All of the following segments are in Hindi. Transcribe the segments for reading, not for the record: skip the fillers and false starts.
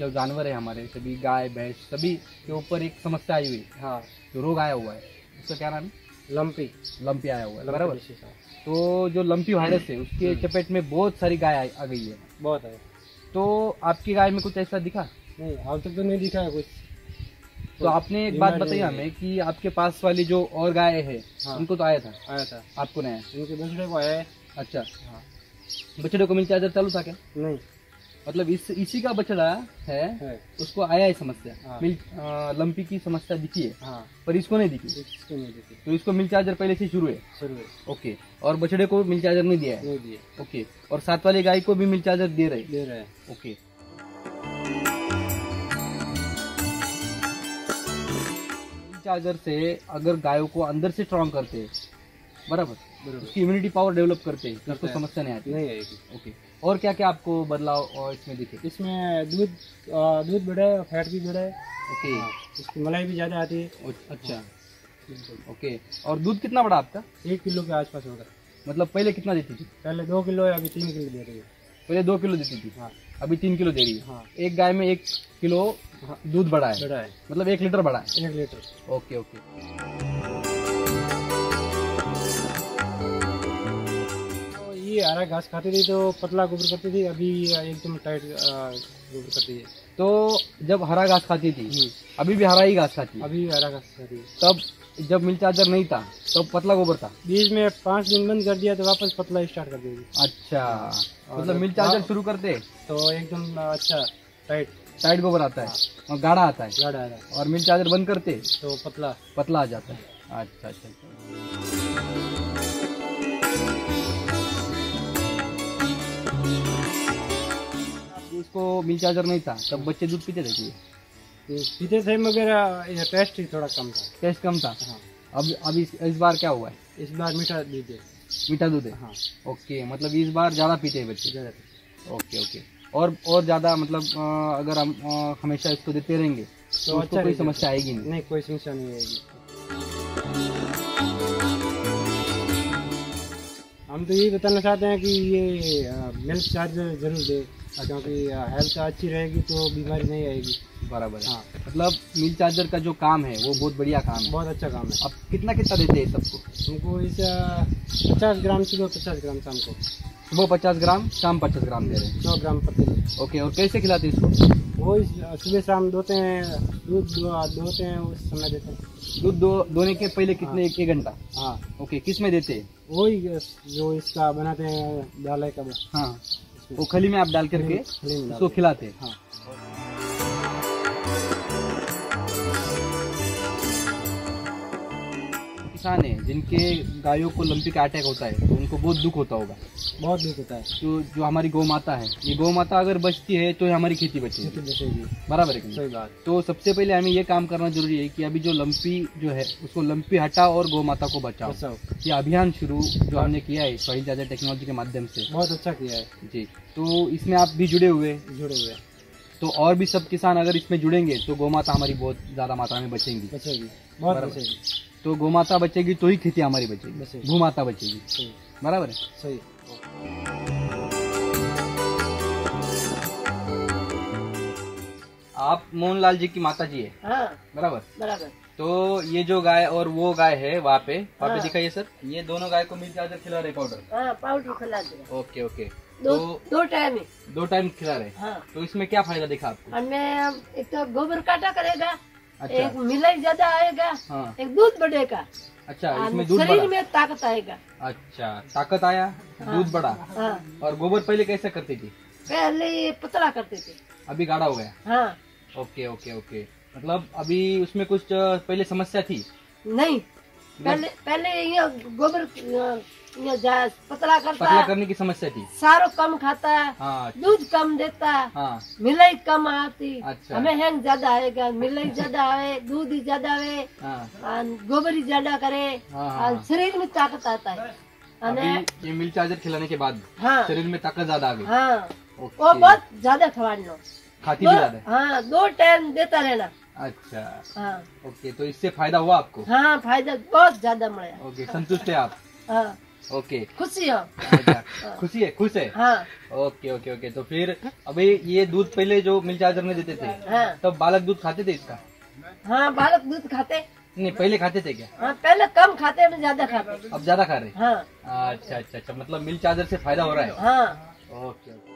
जो जानवर है हमारे सभी गाय भैंस सभी के ऊपर एक समस्या आई हुई, हाँ, जो रोग आया हुआ है, उसका क्या नाम है? लंपी आया हुआ है, बराबर। डिसीज, हाँ। तो जो लंपी वायरस है उसके चपेट में बहुत सारी गाय आ गई है। बहुत है। तो आपकी गाय में कुछ ऐसा दिखा? नहीं, अब तक तो नहीं दिखा है कुछ। तो आपने एक बात बताई हमें कि आपके पास वाली जो और गाय है, हाँ, उनको तो आया था, आपको नहीं आया? इनके बछड़े को आया है। अच्छा, हाँ। बछड़े को मिल चार्जर चालू था क्या? नहीं, मतलब इसी का बछड़ा है, उसको आया है समस्या। हाँ। लंपी की समस्या दिखी है, हाँ, पर इसको नहीं दिखी। इसको नहीं दिखी। तो इसको मिल चार्जर पहले से शुरू है। ओके, और बछड़े को मिल चार्जर नहीं दिया है? नहीं दिए। ओके, और साथ वाली गाय को भी मिल चार्जर दे रहे हैं। ओके। मिल चार्जर से अगर गायों को अंदर से स्ट्रॉन्ग करते हैं, बराबर, उसकी इम्यूनिटी पावर डेवलप करते हैं, तो उसको समस्या नहीं आती। नहीं आएगी। ओके, और क्या क्या आपको बदलाव और इसमें दिखे? इसमें दूध बढ़े, फैट भी बढ़े। ओके, इसकी मलाई भी ज्यादा आती है। अच्छा, ओके। और दूध कितना बड़ा आपका? 1 किलो के आसपास होगा। मतलब पहले कितना देती थी? पहले 2 किलो है, अभी 3 किलो दे रही है। पहले 2 किलो देती थी, हाँ, अभी 3 किलो दे रही है। हाँ। एक गाय में 1 किलो दूध बढ़ा है, मतलब 1 लीटर बढ़ा है। 1 लीटर। Okay okay. ये हरा घास खाती थी तो पतला गोबर करती थी, अभी एकदम टाइट गोबर करती है। तो जब हरा घास खाती थी, अभी भी हरा ही घास खाती है? अभी हरा घास खाती है। तब जब मिल चार्जर नहीं था तब पतला गोबर था? बीच में 5 दिन बंद कर दिया तो वापस पतला स्टार्ट कर देगी। अच्छा, मतलब मिल चार्जर शुरू करते तो एकदम अच्छा टाइट गोबर आता है और गाढ़ा आता है, और मिल चार्जर बंद करते तो पतला आ जाता है। अच्छा अच्छा। इसको मिल चार्जर नहीं था तब बच्चे दूध पीते थे मगर टेस्ट ही थोड़ा कम था। टेस्ट कम था। हाँ। अब इस बार क्या हुआ है? इस बार मीठा दूध है। हाँ। ओके, मतलब इस बार ज्यादा पीते हैं बच्चे। Okay okay. और ज्यादा मतलब अगर हम हमेशा इसको देते रहेंगे तो अच्छा, कोई समस्या आएगी नहीं? कोई समस्या नहीं आएगी। हम तो यही बताना चाहते हैं कि ये मिल्क चार्जर जरूर दे, क्योंकि हेल्थ अच्छी रहेगी तो बीमारी नहीं आएगी। बराबर। हाँ, मतलब मिल्क चार्जर का जो काम है वो बहुत बढ़िया काम है, बहुत अच्छा काम है। अब कितना देते हैं सबको? हमको इस 50 ग्राम सुबह, 50 ग्राम शाम को। सुबह 50 ग्राम, शाम 50 ग्राम दे रहे हैं, 100 ग्राम प्रति। ओके, और कैसे खिलाते हैं इसको? वो सुबह शाम दोते हैं, दूध दोते हैं, उस समय देते हैं। दूध दोने के पहले कितने? 1 घंटा? हाँ। ओके, किस में देते हैं? वही जो इसका बनाते हैं डाले का। हाँ, वो खली में आप डाल करके उसको खिलाते हैं। हाँ। किसान है जिनके गायों को लंपी का अटैक होता है तो उनको बहुत दुख होता होगा। बहुत दुख होता है। जो हमारी गौ माता है, ये गौ माता अगर बचती है तो हमारी खेती बचेगी। बराबर है? सही बात। तो सबसे पहले हमें ये काम करना जरूरी है कि अभी जो लंपी जो है उसको लंपी हटाओ और गौ माता को बचाओ। ये अभियान शुरू जो हमने किया है सोइल चार्जर टेक्नोलॉजी के माध्यम से, बहुत अच्छा किया है जी। तो इसमें आप भी जुड़े हुए तो और भी सब किसान अगर इसमें जुड़ेंगे तो गौ माता हमारी बहुत ज्यादा मात्रा में बचेगी। बहुत बचेगी। तो गौ माता बचेगी तो ही खेती हमारी बचेगी, भू माता बचेगी। बराबर है? सही। आप मोहनलाल जी की माता जी है? हाँ। बराबर। तो ये जो गाय और वो गाय है वहाँ पे दिखाइए सर, ये दोनों गाय को मिल चार्जर खिला रहे? पाउडर खिला दे। Okay okay. दो टाइम खिला रहे। हाँ। तो इसमें क्या फायदा दिखा आपको? हमें एक तो गोबर काटा करेगा। अच्छा। एक मिलाई ज्यादा आएगा। हाँ। एक दूध बढ़ेगा। अच्छा, इसमें दूध शरीर में ताकत आएगा। अच्छा, ताकत आया। हाँ। दूध बढ़ा। हाँ। और गोबर पहले कैसे करती थी? पहले पतला करते थे, अभी गाढ़ा हो गया। हाँ। Okay okay okay. मतलब अभी उसमें कुछ पहले समस्या थी? नहीं, पहले ये गोबर पतला करने की समस्या थी। सारो कम खाता है। हाँ। दूध कम देता है। हाँ। मिलाई कम आती। अच्छा। हमें हैंग ज्यादा आएगा, मिलाई ज्यादा आए, दूध ही ज्यादा आए। हाँ। गोबर ही ज्यादा करे। हाँ। शरीर में ताकत आता है। ये मिल चार्जर खिलाने के बाद हाँ। शरीर में ताकत ज्यादा आ गई। हाँ। वो बहुत ज्यादा खवा लो, खाती भी ज्यादा। हाँ, 2 टाइम देता रहना। अच्छा। हाँ। ओके, तो इससे फायदा हुआ आपको? हाँ, फायदा बहुत ज्यादा मिला। ओके, संतुष्ट है आप? हाँ। ओके, खुशी हो। खुशी है, खुश है। हाँ। Okay okay okay. तो फिर अभी ये दूध पहले जो मिल्क चार्जर में देते थे, हाँ। तब बालक दूध खाते थे इसका? हाँ, बालक दूध खाते नहीं, पहले खाते थे क्या? हाँ, पहले कम खाते, अब ज्यादा खाते। अब ज्यादा खा रहे? हाँ। अच्छा अच्छा अच्छा, मतलब मिल्क चार्जर से फायदा हो रहा है। हाँ। Okay okay.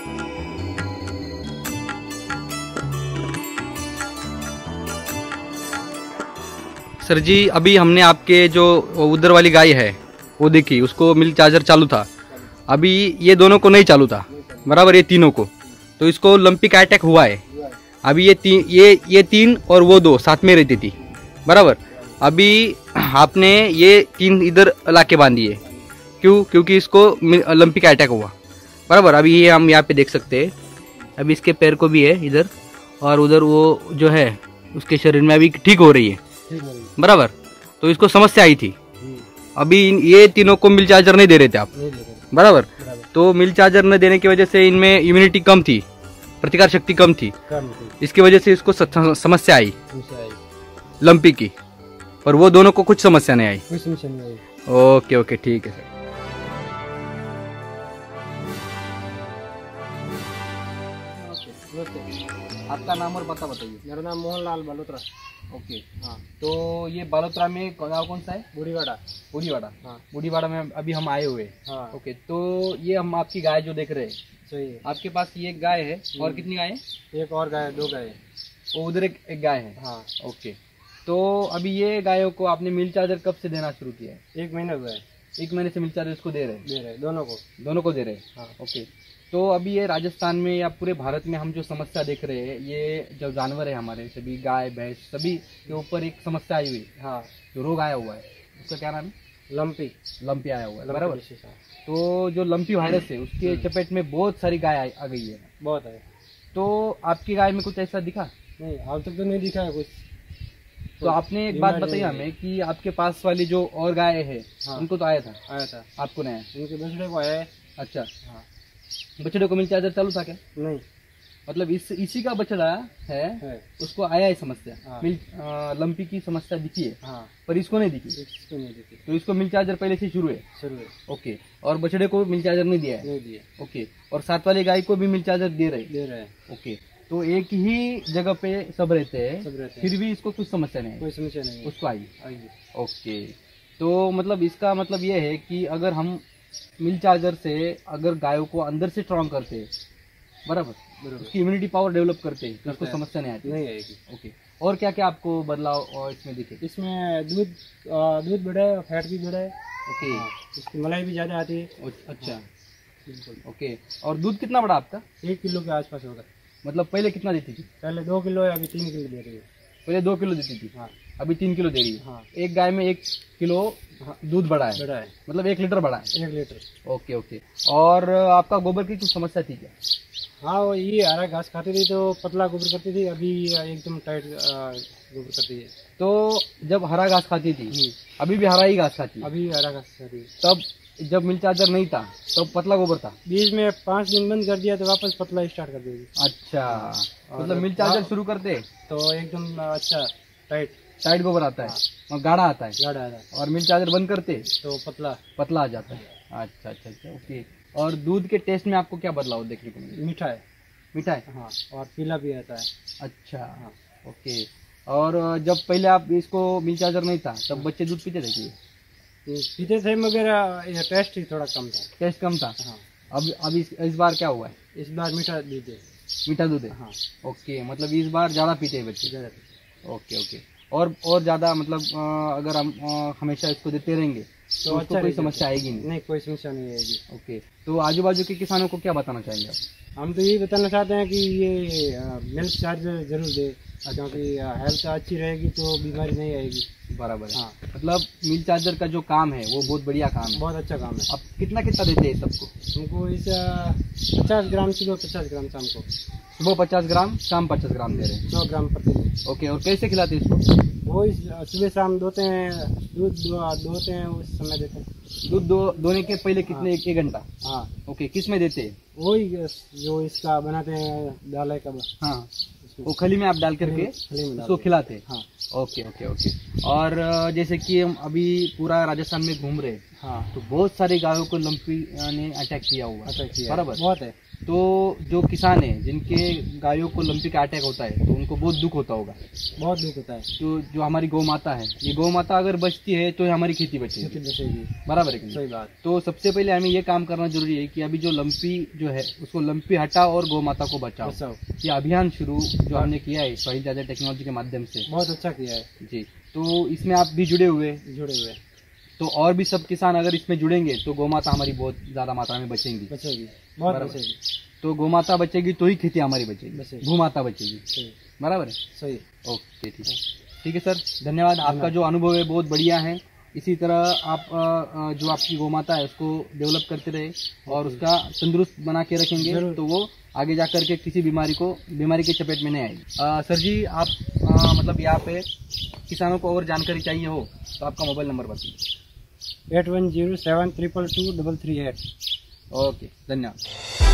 सर जी, अभी हमने आपके जो उधर वाली गाय है वो देखी, उसको मिल्क चार्जर चालू था, अभी ये दोनों को नहीं चालू था, बराबर, ये तीनों को, तो इसको लंपी का अटैक हुआ है। अभी ये तीन और वो दो साथ में रहती थी, बराबर। अभी आपने ये तीन इधर ला के बांधी है, क्यों? क्योंकि इसको लंपी का अटैक हुआ, बराबर। अभी ये हम यहाँ पे देख सकते हैं, अभी इसके पैर को भी है इधर, और उधर वो जो है उसके शरीर में अभी ठीक हो रही है, बराबर। तो इसको समस्या आई थी, अभी ये तीनों को मिल्क चार्जर नहीं दे रहे थे आप, बराबर। तो मिल्क चार्जर न देने की वजह से इनमें इम्यूनिटी कम थी, प्रतिकार शक्ति कम थी, इसकी वजह से इसको समस्या आई लंपी की, और वो दोनों को कुछ समस्या नहीं आई। ओके ओके, ठीक है सर। आपका नाम और पता बताइए। मेरा नाम मोहनलाल बालोत्रा। ओके, हाँ। तो ये बालोत्रा में गाँव कौन सा है? बूढ़ीवाड़ा। बूढ़ीवाड़ा, हाँ। बूढ़ीवाड़ा में अभी हम आए हुए। हाँ। ओके, तो ये हम आपकी गाय जो देख रहे हैं, सही है। आपके पास ये गाय है, और कितनी गाय है? एक और गाय, दो गाय। वो उधर एक गाय है। हाँ। ओके, तो अभी ये गायों को आपने मिल्क चार्जर कब से देना शुरू किया है? 1 महीना हुआ है। 1 महीने से मिल्क चार्जर इसको दे रहे हैं? दोनों को दे रहे हैं। हाँ। ओके, तो अभी ये राजस्थान में या पूरे भारत में हम जो समस्या देख रहे हैं, ये जो जानवर है हमारे सभी, गाय भैंस सभी के ऊपर एक समस्या आई हुई। हाँ। जो रोग आया हुआ है, उसका क्या नाम है? लंपी आया हुआ है, बराबर। तो जो लंपी वायरस है, उसके चपेट में बहुत सारी गाय आ गई है। बहुत है। तो आपकी गाय में कुछ ऐसा दिखा? नहीं, अब तक तो नहीं दिखा है कुछ। तो आपने एक बात बताई हमें कि आपके पास वाली जो और गाय है, हाँ। उनको तो आया था, आपको नहीं आया? उनके बछड़े को आया है। अच्छा। हाँ। बछड़े को मिल्क चार्जर चालू था क्या? नहीं, मतलब इसी का बछड़ा है, उसको आया है समस्या। हाँ। लंपी की समस्या दिखी है। हाँ। पर इसको नहीं दिखी। तो इसको मिल्क चार्जर पहले से शुरू है। ओके, और बछड़े को मिल्क चार्जर नहीं दिया है? ओके, और साथ वाली गाय को भी मिल्क चार्जर दे रहे? ओके, तो एक ही जगह पे सब रहते हैं, फिर भी इसको कुछ समस्या नहीं है? कोई समस्या नहीं है। उसको आई। ओके, तो मतलब इसका मतलब ये है कि अगर हम मिल्क चार्जर से अगर गायों को अंदर से स्ट्रॉन्ग करते हैं, बराबर, उसकी इम्यूनिटी पावर डेवलप करते हैं, तो उसको समस्या नहीं आएगी। ओके, और क्या क्या आपको बदलाव इसमें दिखे? इसमें दूध बढ़ा है, फैट भी बढ़ा है। ओके, इसकी मलाई भी ज्यादा आती है। अच्छा, ओके। और दूध कितना बड़ा आपका? 1 किलो के आसपास होगा। मतलब पहले कितना देती थी? पहले 2 किलो है, अभी 3 किलो दे रही है। पहले 2 किलो देती थी। हाँ। अभी 3 किलो दे रही है। हाँ। एक गाय में 1 किलो दूध बढ़ा है, मतलब 1 लीटर बढ़ा है। 1 लीटर। Okay okay. और आपका गोबर की कुछ समस्या थी क्या? हाँ, वो ये हरा घास खाती थी तो पतला गोबर करती थी, अभी एकदम टाइट गोबर करती है। तो जब हरा घास खाती थी, अभी भी हरा ही घास खाती है? अभी हरा घास खाती है। तब जब मिल्क चार्जर नहीं था तब पतला गोबर था? बीच में 5 दिन बंद कर दिया तो वापस पतला स्टार्ट कर देगी। अच्छा, मतलब मिल्क चार्जर शुरू करते तो एकदम अच्छा टाइट गोबर आता है और गाढ़ा आता है, और मिल्क चार्जर बंद करते तो पतला आ जाता है। अच्छा अच्छा अच्छा, ओके। और दूध के टेस्ट में आपको क्या बदलाव देखने को मिला? मीठा है। हाँ, और पीला भी आता है। अच्छा, हाँ, ओके। और जब पहले आप इसको मिल्क चार्जर नहीं था तब बच्चे दूध पीते थे? पीते थे, मगर ये टेस्ट ही थोड़ा कम था। हाँ। अब इस बार क्या हुआ है? इस बार मीठा दूध है। हाँ। ओके, मतलब इस बार ज्यादा पीते हैं बच्चे? Okay okay. और ज्यादा मतलब अगर हम हमेशा इसको देते रहेंगे तो अच्छा, कोई समस्या आएगी नहीं? कोई समस्या नहीं आएगी। ओके, तो आजू बाजू के किसानों को क्या बताना चाहेंगे आप? हम तो यही बताना चाहते हैं कि ये मिल्क चार्जर जरूर दे, क्योंकि हेल्थ अच्छी रहेगी तो बीमारी नहीं आएगी। बराबर। हाँ, मतलब मिल्क चार्जर का जो काम है वो बहुत बढ़िया काम है, बहुत अच्छा काम है। अब कितना देते हैं सबको? हमको इस 50 ग्राम सुबह, 50 ग्राम शाम को। सुबह 50 ग्राम, शाम 50 ग्राम दे रहे हैं? 100 ग्राम प्रतिदिन। ओके, और कैसे खिलाते हैं इसको? वो सुबह शाम दोते हैं, दूध दोते हैं, उस समय देते हैं। दूध दोने के पहले कितने? 1 घंटा? हाँ। ओके, किस में देते हैं? वही जो इसका बनाते हैं दाल का। हाँ, वो खली में आप डाल करके उसको खिलाते? हाँ। Okay okay okay. और जैसे कि हम अभी पूरा राजस्थान में घूम रहे, हाँ, तो बहुत सारी गायों को लंपी ने अटैक किया हुआ, बराबर, बहुत है। तो जो किसान है जिनके गायों को लंपी का अटैक होता है तो उनको बहुत दुख होता होगा, बहुत दुख होता है। तो जो हमारी गौ माता है, ये गौ माता अगर बचती है तो हमारी खेती बचेगी, बराबर है कि नहीं? सही बात। तो सबसे पहले हमें ये काम करना जरूरी है कि अभी जो लंपी जो है उसको लंपी हटाओ और गौ माता को बचाओ। ये अभियान शुरू जो हमने किया है सॉइल चार्जर टेक्नोलॉजी के माध्यम से, बहुत अच्छा किया है जी। तो इसमें आप भी जुड़े हुए तो और भी सब किसान अगर इसमें जुड़ेंगे तो गौ माता हमारी बहुत ज्यादा मात्रा में बचेगी, बहुत बचेगी। तो गौ माता बचेगी तो ही खेती हमारी बचेगी, गौ माता बचेगी, बराबर है? सही। ओके, ठीक है सर, धन्यवाद। आपका जो अनुभव है बहुत बढ़िया है। इसी तरह आप जो आपकी गौ माता है उसको डेवलप करते रहे और उसका तंदुरुस्त बना के रखेंगे तो वो आगे जाकर के किसी बीमारी के चपेट में नहीं आएगी। सर जी, आप मतलब यहाँ पे किसानों को और जानकारी चाहिए हो तो आपका मोबाइल नंबर बताइए। 8107222338। ओके, धन्यवाद।